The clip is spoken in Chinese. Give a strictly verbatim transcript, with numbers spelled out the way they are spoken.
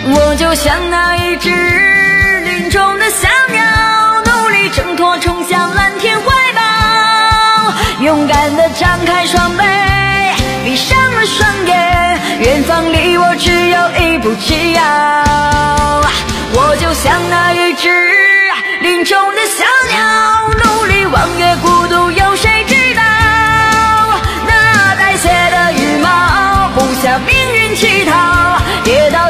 我就像那一只林中的小鸟，努力挣脱冲向蓝天怀抱，勇敢地张开双臂，闭上了双眼，远方离我只有一步之遥。我就像那一只林中的小鸟，努力望越孤独，有谁知道那带血的羽毛不向命运乞讨，跌倒